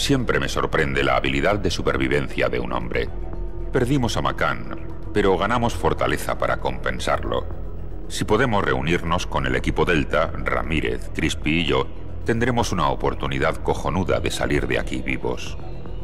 Siempre me sorprende la habilidad de supervivencia de un hombre. Perdimos a Macan, pero ganamos fortaleza para compensarlo. Si podemos reunirnos con el equipo Delta, Ramírez, Crispy y yo, tendremos una oportunidad cojonuda de salir de aquí vivos.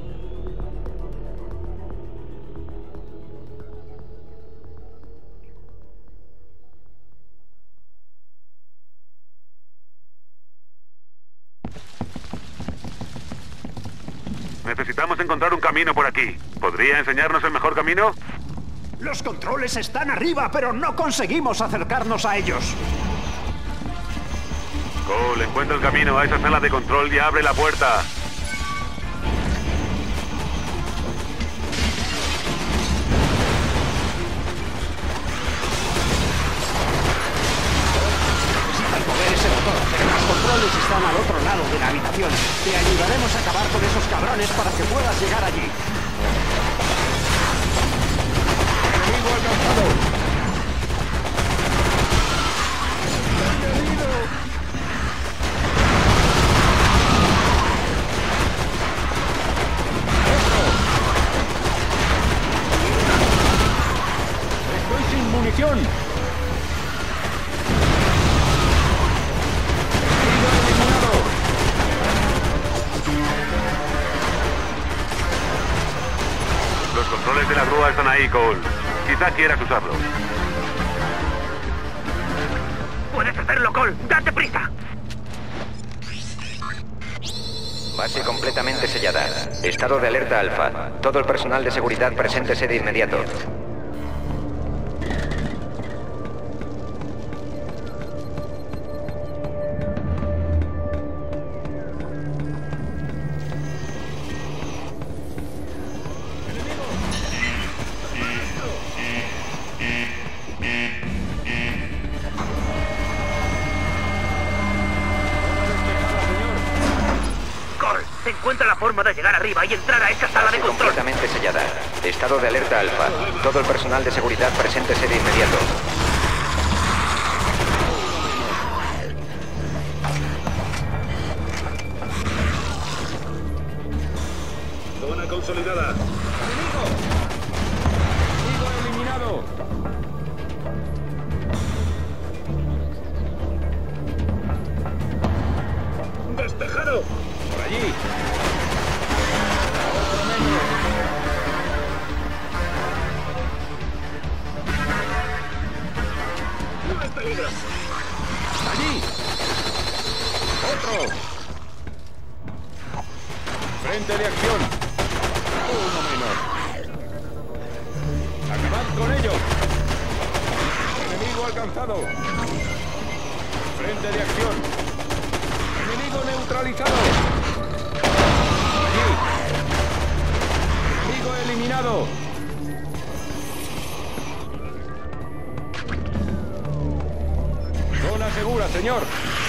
Necesitamos encontrar un camino por aquí. ¿Podría enseñarnos el mejor camino? Los controles están arriba, pero no conseguimos acercarnos a ellos. Cole, encuentra el camino a esa sala de control y abre la puerta. Necesitas mover ese motor, pero los controles están al otro lado de la habitación. Te ayudaremos a acabar con esos cabrones para que puedas llegar allí. ¡Enemigo alcanzado! munición. Los controles de la grúa están ahí, Cole. Quizá quieras usarlos. ¡Puedes hacerlo, Cole! ¡Date prisa! Base completamente sellada. Estado de alerta alfa. Todo el personal de seguridad preséntese de inmediato. Encuentra la forma de llegar arriba y entrar a esa sala de control. Completamente sellada. Estado de alerta alfa. Todo el personal de seguridad preséntese de inmediato. Zona consolidada. ¡Enemigo! ¡Enemigo eliminado! ¡Despejado! ¡Por allí! ¡No es peligro! ¡Allí! ¡Otro! ¡Frente de acción! ¡Uno menos! ¡Acabad con ellos! ¡Enemigo alcanzado! ¡Frente de acción! ¡Enemigo neutralizado! ¡Allí! ¡Enemigo eliminado! ¡Zona segura, señor!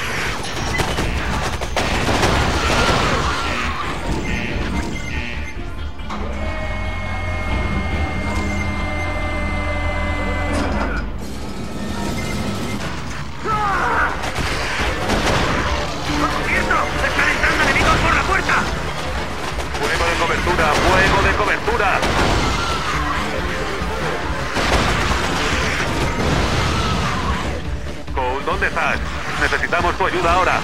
¡Fuego de cobertura! Cole, ¿dónde estás? Necesitamos tu ayuda ahora.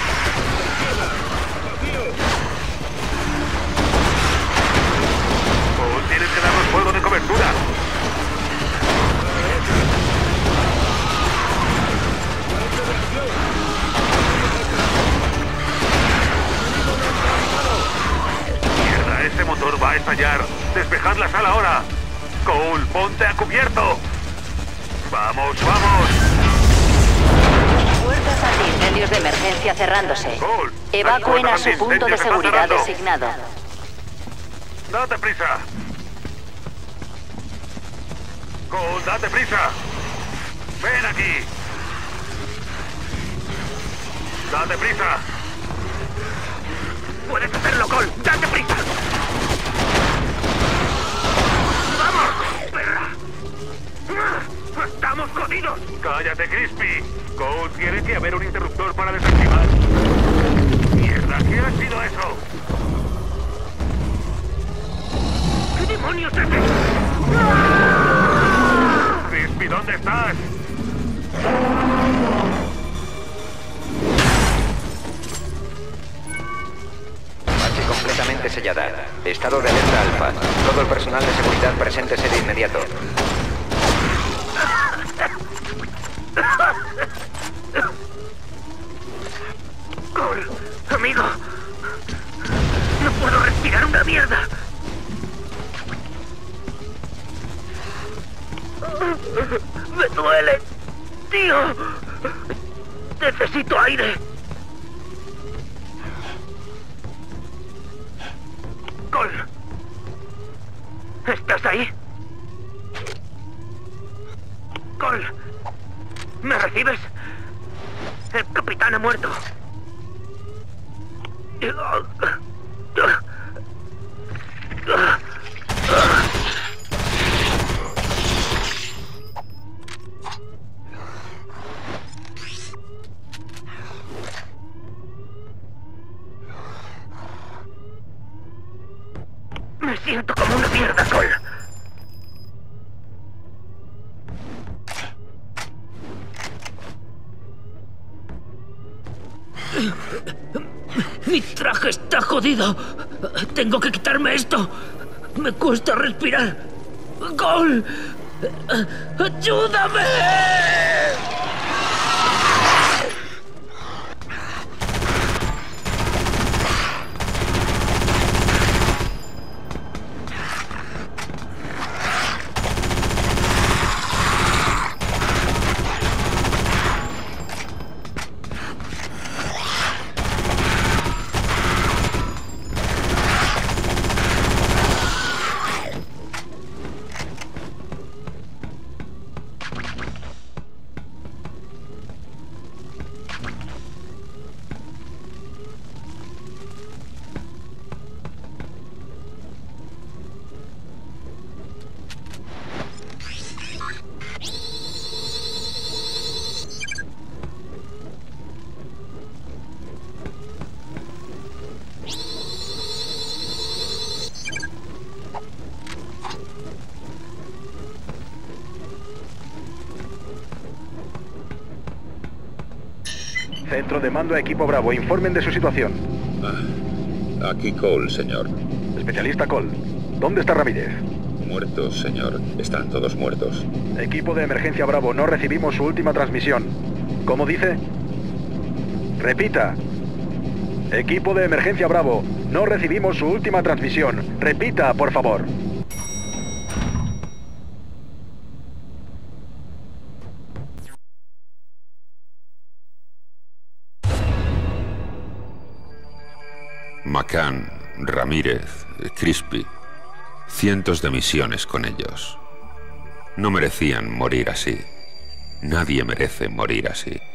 Cole, tienes que darnos fuego de cobertura. ¡Ese motor va a estallar! ¡Despejad la sala ahora! ¡Cole, ponte a cubierto! ¡Vamos, vamos! Puertas antiincendios de emergencia cerrándose. Cole, Evacúen a su las puertas punto de antiincendios seguridad están cerrando. designado. ¡Date prisa! Cole, date prisa. ¡Ven aquí! ¡Date prisa! ¡Puedes hacerlo, Cole! ¡Date prisa! ¡Vamos, perra! ¡Estamos jodidos! ¡Cállate, Crispy! Cole, tiene que haber un interruptor para desactivar. ¡Mierda! ¿Qué ha sido eso? demonios es ese? Crispy, ¿dónde estás? Base completamente sellada. Estado de alerta alfa. Todo el personal de seguridad preséntese de inmediato. Cole, amigo. No puedo respirar una mierda. Me duele, tío. Necesito aire. Cole. ¿Estás ahí? Cole. ¿Me recibes? El capitán ha muerto. Me siento como una mierda, Cole. Mi traje está jodido. Tengo que quitarme esto. Me cuesta respirar. ¡Cole! ¡Ayúdame! Centro de mando a equipo Bravo. Informen de su situación. Aquí Cole, señor. Especialista Cole. ¿Dónde está Ramírez? Muertos, señor. Están todos muertos. Equipo de emergencia Bravo. No recibimos su última transmisión. ¿Cómo dice? Repita. Equipo de emergencia Bravo. No recibimos su última transmisión. Repita, por favor. McCann, Ramírez, Crispy. Cientos de misiones con ellos. No merecían morir así. Nadie merece morir así.